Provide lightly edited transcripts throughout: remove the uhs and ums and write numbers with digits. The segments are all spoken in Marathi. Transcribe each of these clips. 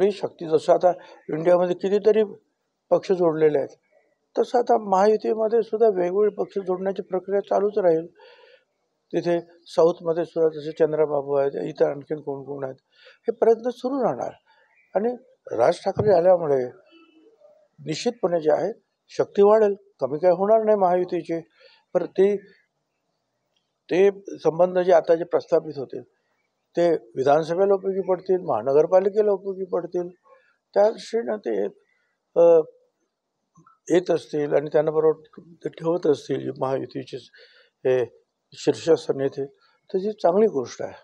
एवढी शक्ती, जसं आता इंडियामध्ये कितीतरी पक्ष जोडलेले आहेत, तसं आता महायुतीमध्ये सुद्धा वेगवेगळे पक्ष जोडण्याची प्रक्रिया चालूच राहील. तिथे साऊथमध्ये सुद्धा जसे चंद्रबाबू आहेत, इतर आणखीन कोण कोण आहेत, हे प्रयत्न सुरू राहणार. आणि राज ठाकरे आल्यामुळे निश्चितपणे जे आहे शक्ती वाढेल, कमी काय होणार नाही महायुतीचे. पण ते संबंध जे आता जे प्रस्थापित होते ते विधानसभेला उपयोगी पडतील, महानगरपालिकेला उपयोगी पडतील. त्या दृष्टीनं ते येत असतील आणि त्यांना बरोबर ते ठेवत असतील महायुतीचे हे शीर्षस्थ नेते, तर ही चांगली गोष्ट आहे.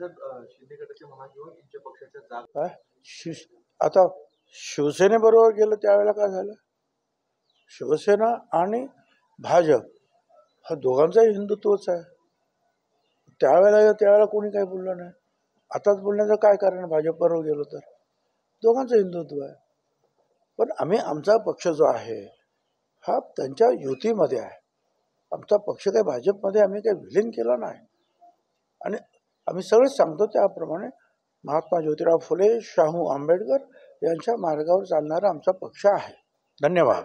आता शिवसेनेबरोबर गेलं त्यावेळेला काय झालं, शिवसेना आणि भाजप हा दोघांचाही हिंदुत्वच आहे. त्यावेळेला कोणी काही बोललं नाही. आताच बोलण्याचं काय कारण, भाजपबरोबर गेलो तर दोघांचं हिंदुत्व आहे. पण आम्ही आमचा पक्ष जो आहे हा त्यांच्या युतीमध्ये आहे. आमचा पक्ष काही भाजपमध्ये आम्ही काही विलीन केला नाही. आणि आम्ही सगळेच सांगतो त्याप्रमाणे महात्मा ज्योतिराव फुले, शाहू आंबेडकर यांच्या मार्गावर चालणारा आमचा पक्ष आहे. धन्यवाद.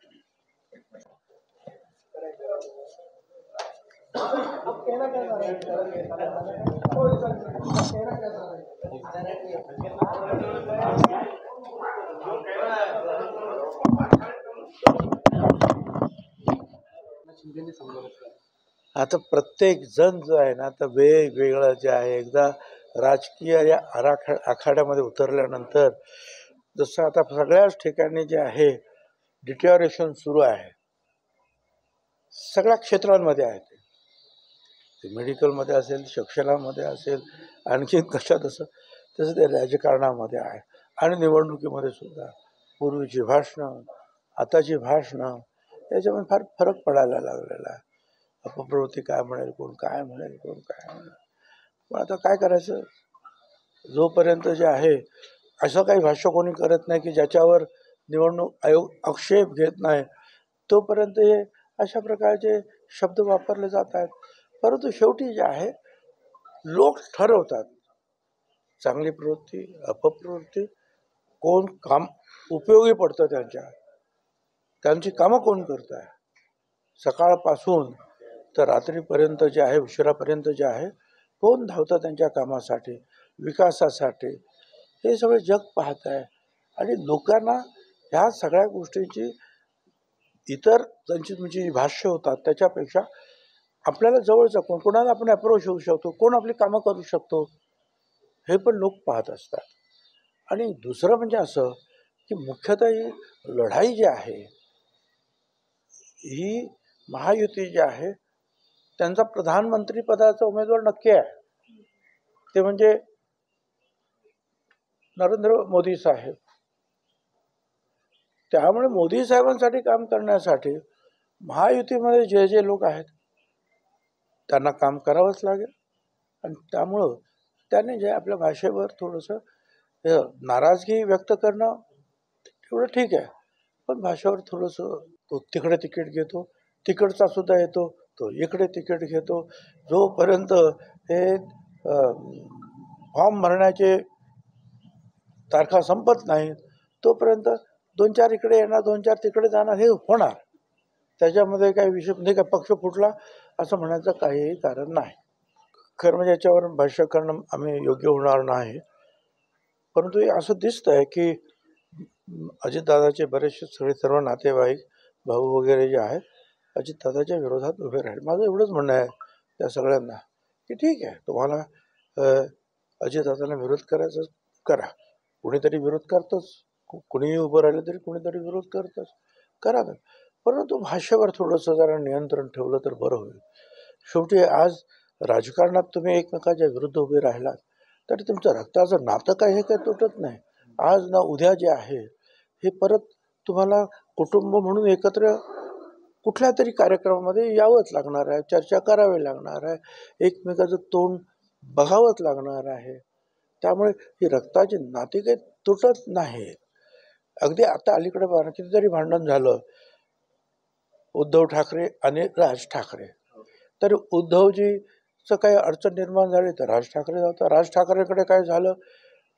आता प्रत्येक जण जो आहे ना, आता वेगवेगळं जे आहे, एकदा राजकीय या आखाड्यामध्ये उतरल्यानंतर जसं आता सगळ्याच ठिकाणी जे आहे डिटोरेशन सुरू आहे, सगळ्या क्षेत्रांमध्ये आहे. ते मेडिकलमध्ये असेल, शिक्षणामध्ये असेल, आणखी कशात असं, तसं ते राजकारणामध्ये आहे. आणि निवडणुकीमध्ये सुद्धा पूर्वीची भाषणं, आताची भाषणं, याच्यामध्ये फार फरक पडायला लागलेला आहे. अपप्रवृत्ती काय म्हणेल, कोण काय म्हणेल, कोण काय म्हणेल. पण आता काय करायचं, जोपर्यंत जे आहे असं काही भाष्य कोणी करत नाही की ज्याच्यावर निवडणूक आयोग आक्षेप घेत नाही, तोपर्यंत हे अशा प्रकारचे शब्द वापरले जात आहेत. परंतु शेवटी जे आहे लोक ठरवतात चांगली प्रवृत्ती, अपप्रवृत्ती, कोण काम उपयोगी पडतं, त्यांची कामं कोण करत आहे. सकाळपासून तर रात्रीपर्यंत जे आहे, उशिरापर्यंत जे आहे, कोण धावतं त्यांच्या कामासाठी, विकासासाठी, हे सगळे जग पाहत आहे. आणि लोकांना ह्या सगळ्या गोष्टींची इतर त्यांची म्हणजे भाष्य होतात त्याच्यापेक्षा आपल्याला जवळचं कोणाला आपण अप्रोच होऊ शकतो, कोण आपली कामं करू शकतो, हे पण लोक पाहत असतात. आणि दुसरं म्हणजे असं की मुख्यतः ही लढाई जी आहे ही महायुती जी आहे त्यांचा प्रधानमंत्री पदाचा उमेदवार नक्की आहे, ते म्हणजे नरेंद्र मोदी साहेब. त्यामुळे मोदी साहेबांसाठी काम करण्यासाठी महायुतीमध्ये जे जे लोक आहेत त्यांना काम करावंच लागेल. आणि त्यामुळं त्याने जे आपल्या भाषेवर थोडंसं नाराजगी व्यक्त करणं तेवढं ठीक आहे, पण भाषेवर थोडंसं तो तिकडे तिकीट घेतो, तिकडचा सुद्धा येतो, तो इकडे तिकीट घेतो. जोपर्यंत हे फॉर्म भरण्याचे तारखा संपत नाही तोपर्यंत 2-4 इकडे येणार, 2-4 तिकडे जाणार, हे होणार. त्याच्यामध्ये काही विषय म्हणजे काय पक्ष फुटला असं म्हणायचं काहीही कारण नाही. खरं म्हणजे याच्यावर भाष्य करणं आम्ही योग्य होणार नाही. परंतु हे असं दिसतंय की अजितदादाचे बरेचसे सर्व नातेवाईक, भाऊ वगैरे जे आहेत अजितदादाच्या विरोधात उभे राहील. माझं एवढंच म्हणणं आहे त्या सगळ्यांना की ठीक आहे, तुम्हाला अजितदादांना विरोध करायचा करा, कुणीतरी विरोध करतंच, कुणीही उभं राहिलं तरी कुणीतरी विरोध करतंच, करा. परंतु भाषेवर थोडंसं जरा नियंत्रण ठेवलं तर बरं होईल. शेवटी आज राजकारणात तुम्ही एकमेकाच्या विरुद्ध उभे राहिलात तरी तुमचं रक्ताचं नातं काय हे काही तुटत नाही. आज ना उद्या जे आहे हे परत तुम्हाला कुटुंब म्हणून एकत्र कुठल्या तरी कार्यक्रमामध्ये यावंच लागणार आहे, चर्चा करावी लागणार आहे, एकमेकाचं तोंड बघावंच लागणार आहे. त्यामुळे ही रक्ताची नाती काही तुटत नाहीत. अगदी आता अलीकडे कितीतरी भांडण झालं उद्धव ठाकरे आणि राज ठाकरे, तर उद्धवजीचं काही अडचण निर्माण झाली तर राज ठाकरे जातात, राज ठाकरेकडे काय झालं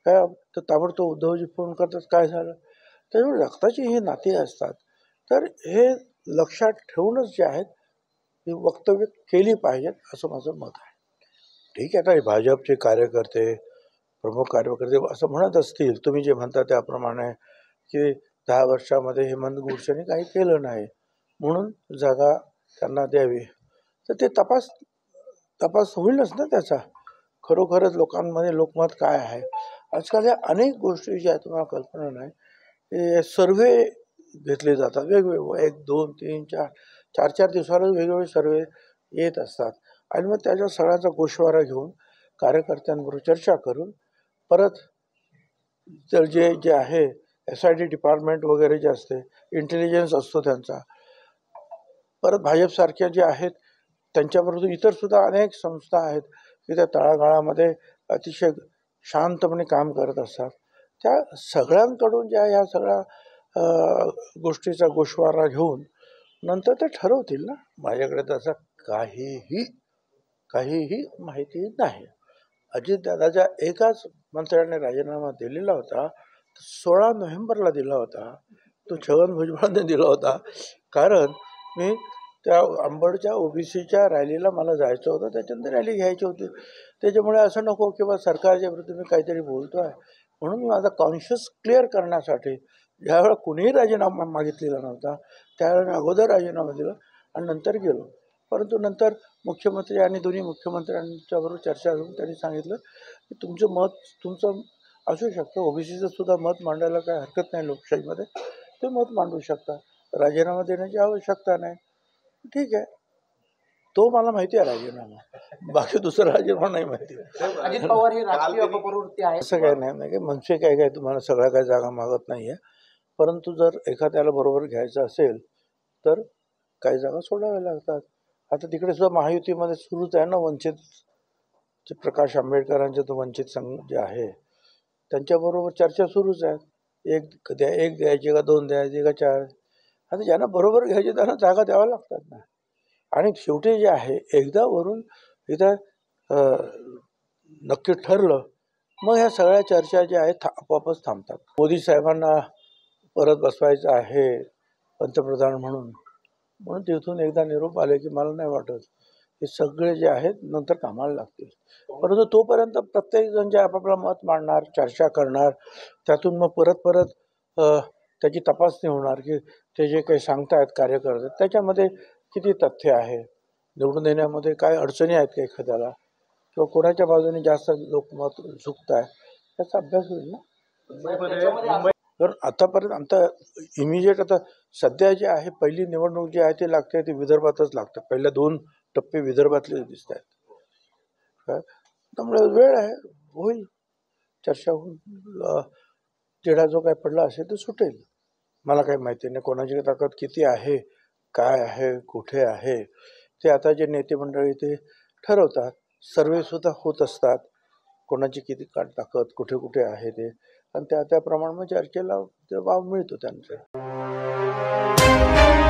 काय तर ताबडतोब उद्धवजी फोन करतात, काय झालं. त्याच्यामुळे रक्ताची ही नाती असतात. तर हे लक्षात ठेवूनच जे आहेत ही वक्तव्य केली पाहिजेत, असं माझं मत आहे. ठीक आहे, आता भाजपचे कार्यकर्ते, प्रमुख कार्यकर्ते असं म्हणत असतील, तुम्ही जे म्हणता त्याप्रमाणे, की 10 वर्षामध्ये हेमंत गुडसेने काही केलं नाही म्हणून जागा त्यांना द्यावी, तर ते तपास होईलच ना त्याचा. खरोखरच लोकांमध्ये लोकमत काय आहे. आजकाल या अनेक गोष्टी ज्या तुम्हाला कल्पना नाही, हे सर्वे घेतले जातात वेगवेगळे, 1, 2, 3, 4, 4 दिवसाला वेगवेगळे सर्वे येत असतात. आणि मग त्याच्या सगळ्याचा गोषवारा घेऊन कार्यकर्त्यांबरोबर चर्चा करून परत तर जे आहे SIT डिपार्टमेंट वगैरे जे असते, इंटेलिजन्स असतो त्यांचा, परत भाजपसारख्या जे आहेत त्यांच्याबरोबर इतर सुद्धा अनेक संस्था आहेत की त्या तळागाळामध्ये अतिशय शांतपणे काम करत असतात. त्या सगळ्यांकडून ज्या ह्या सगळ्या गोष्टीचा गोषवारा घेऊन नंतर ते ठरवतील ना. माझ्याकडे तसं काहीही माहिती नाही. अजितदादाच्या एकाच मंत्र्याने राजीनामा दिलेला होता, 16 नोव्हेंबरला दिला होता. तो छगन भुजबळांनी दिला होता. कारण मी त्या अंबडच्या OBCच्या रॅलीला मला जायचं होतं, त्याच्यानंतर रॅली घ्यायची होती. त्याच्यामुळे असं नको की बा सरकारच्या विरुद्ध मी काहीतरी बोलतो आहे, म्हणून मी माझा कॉन्शियस क्लिअर करण्यासाठी ज्यावेळेला कुणीही राजीनामा मागितलेला नव्हता त्यावेळेला मी अगोदर राजीनामा दिला आणि नंतर गेलो. परंतु नंतर मुख्यमंत्री आणि दोन्ही मुख्यमंत्र्यांच्याबरोबर चर्चा करून त्यांनी सांगितलं की तुमचं असू शकतं, OBCचं सुद्धा मत मांडायला काही हरकत नाही लोकशाहीमध्ये, ते मत मांडू शकता, राजीनामा देण्याची आवश्यकता नाही. ठीक आहे, तो मला माहिती आहे राजीनामा, बाकी दुसरा राजीनामा नाही माहिती. अजित पवार हे राजकीय अपप्रवृत्ती आहे असं काही नाही की मनसे काय तुम्हाला सगळ्या काही जागा मागत नाहीये, परंतु जर एखाद्याला बरोबर घ्यायचं असेल तर काही जागा सोडाव्या लागतात. आता तिकडे सुद्धा महायुतीमध्ये सुरूच आहे ना, वंचित प्रकाश आंबेडकरांचे तो वंचित संघ जे आहे त्यांच्याबरोबर चर्चा सुरूच आहे. एक द्यायची का 2 द्यायची का 4. आता ज्यांना बरोबर घ्यायचे त्यांना जागा द्याव्या लागतात ना. आणि शेवटी जे आहे एकदा वरून इथं नक्की ठरलं मग ह्या सगळ्या चर्चा ज्या आहेत आपोआपच थांबतात. मोदी साहेबांना परत बसवायचं आहे पंतप्रधान म्हणून तिथून एकदा निरोप आले की मला नाही वाटत हे सगळे जे आहेत नंतर कामाला लागतील. परंतु तोपर्यंत प्रत्येकजण जे आपापला मत मांडणार, चर्चा करणार, त्यातून मग परत त्याची तपासणी होणार की ते जे काही सांगतायत कार्यकर्ते त्याच्यामध्ये किती तथ्य आहे, निवडून देण्यामध्ये काय अडचणी आहेत का एखाद्याला, किंवा कोणाच्या बाजूने जास्त लोकमत झुकत आहे त्याचा अभ्यास होईल ना. तर आतापर्यंत आमचा इमिजिएट आता सध्या जे आहे पहिली निवडणूक जी आहे ती लागते ती विदर्भातच लागते. पहिल्या 2 टप्पे विदर्भातले दिसत आहेत. काय त्यामुळे वेळ आहे, होईल चर्चा होईल, तिढा जो काय पडला असेल तो सुटेल. मला काही माहिती नाही कोणाची ताकद किती आहे, काय आहे, कुठे आहे, ते आता जे नेते मंडळी ते ठरवतात. सर्वे सुद्धा होत असतात, कोणाची किती ताकद कुठे कुठे आहे ते, आणि त्याप्रमाणे मग चर्चेला वाव मिळतो त्यांचा.